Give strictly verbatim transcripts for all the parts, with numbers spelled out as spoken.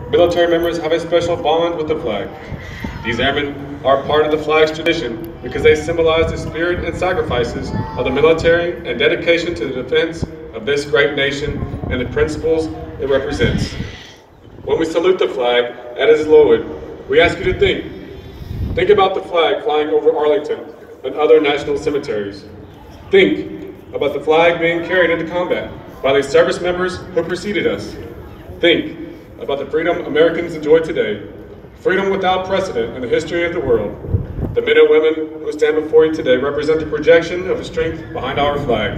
Military members have a special bond with the flag. These airmen are part of the flag's tradition because they symbolize the spirit and sacrifices of the military and dedication to the defense of this great nation and the principles it represents. When we salute the flag as is lowered, we ask you to think. Think about the flag flying over Arlington and other national cemeteries. Think about the flag being carried into combat by the service members who preceded us. Think about the freedom Americans enjoy today, freedom without precedent in the history of the world. The men and women who stand before you today represent the projection of the strength behind our flag.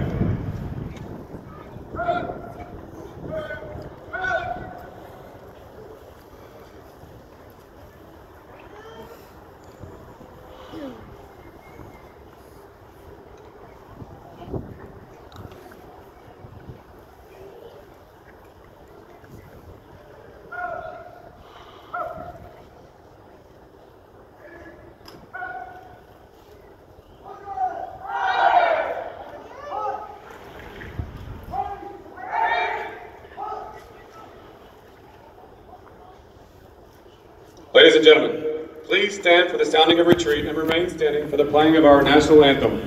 Ladies and gentlemen, please stand for the sounding of retreat and remain standing for the playing of our national anthem.